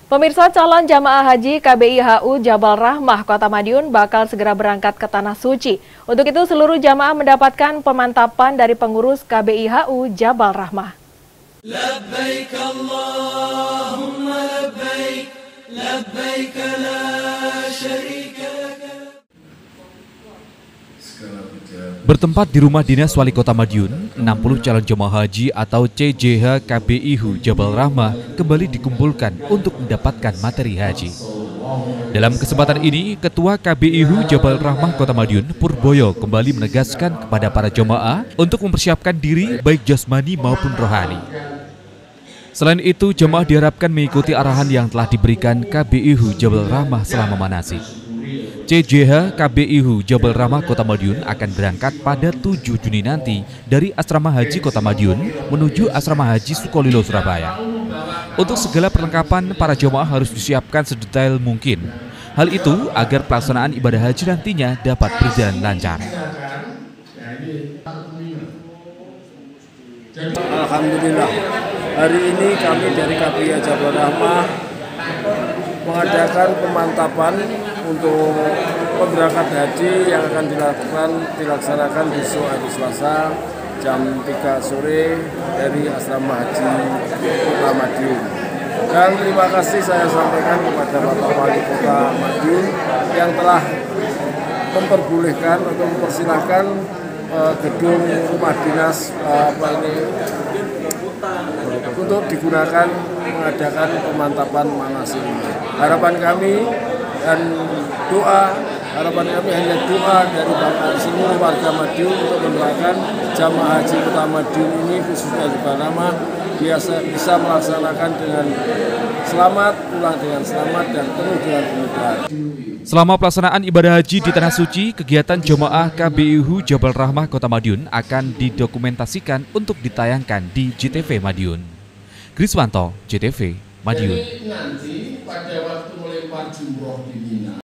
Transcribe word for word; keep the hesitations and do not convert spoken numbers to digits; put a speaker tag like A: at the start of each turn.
A: Pemirsa, calon jamaah haji K B I H U Jabal Rahmah Kota Madiun bakal segera berangkat ke Tanah Suci. Untuk itu seluruh jamaah mendapatkan pemantapan dari pengurus K B I H U Jabal Rahmah.
B: Labbaik Allahumma labbaik, labbaik la syarika laka.
C: Bertempat di rumah dinas Wali Kota Madiun, enam puluh calon jemaah haji atau C J H K B I H U Jabal Rahmah kembali dikumpulkan untuk mendapatkan materi haji. Dalam kesempatan ini, Ketua K B I H U Jabal Rahmah Kota Madiun, Purboyo, kembali menegaskan kepada para jemaah untuk mempersiapkan diri baik jasmani maupun rohani. Selain itu, jemaah diharapkan mengikuti arahan yang telah diberikan K B I H U Jabal Rahmah selama manasik. C J H K B I H U Jabal Rahmah Kota Madiun akan berangkat pada tujuh Juni nanti dari Asrama Haji Kota Madiun menuju Asrama Haji Sukolilo, Surabaya. Untuk segala perlengkapan, para jemaah harus disiapkan sedetail mungkin. Hal itu agar pelaksanaan ibadah haji nantinya dapat berjalan lancar.
D: Alhamdulillah, hari ini kami dari K B I H U Jabal Rahmah mengadakan pemantapan untuk pemberangkat haji yang akan dilakukan dilaksanakan besok hari Selasa jam tiga sore dari Asrama Haji Kota Madiun. Dan terima kasih saya sampaikan kepada Bapak Wali Kota Madiun yang telah memperbolehkan atau mempersilahkan uh, gedung rumah dinas uh, apa ini untuk digunakan mengadakan pemantapan manasik ini. Harapan kami dan doa, harapan kami hanya doa dari Bapak seluruh warga Madiun untuk mendoakan jamaah haji Kota Madiun ini khususnya di Rahmah biasa bisa melaksanakan dengan selamat, pulang dengan selamat dan penuh dengan kemudahan.
C: Selama pelaksanaan ibadah haji di Tanah Suci, kegiatan jemaah K B I H U Jabal Rahmah Kota Madiun akan didokumentasikan untuk ditayangkan di J T V Madiun. Kriswanto, J T V Madiun.
E: Jadi nanti pada waktu melempar jumroh di Mina,